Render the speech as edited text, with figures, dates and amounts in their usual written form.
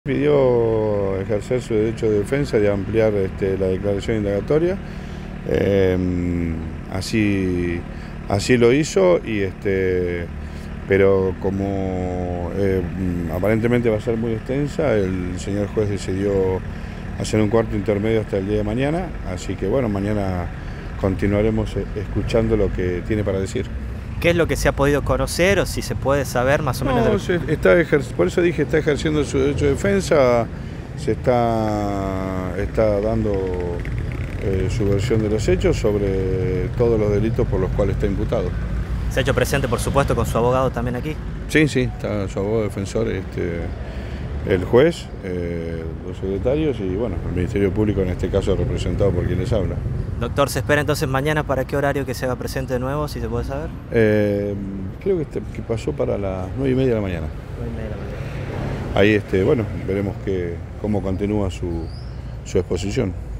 Pidió ejercer su derecho de defensa y ampliar la declaración indagatoria. Así lo hizo, pero como aparentemente va a ser muy extensa, el señor juez decidió hacer un cuarto intermedio hasta el día de mañana, así que bueno, mañana continuaremos escuchando lo que tiene para decir. ¿Qué es lo que se ha podido conocer o si se puede saber más o menos? Por eso dije, está ejerciendo su derecho de defensa, está dando su versión de los hechos sobre todos los delitos por los cuales está imputado. ¿Se ha hecho presente, por supuesto, con su abogado también aquí? Sí, está su abogado defensor, el juez, los secretarios y bueno, el Ministerio Público en este caso representado por quien les habla. Doctor, ¿se espera entonces mañana para qué horario que se haga presente de nuevo, si se puede saber? Creo que pasó para las 9:30 de la mañana. 9:30 de la mañana. Ahí, bueno, veremos cómo continúa su exposición.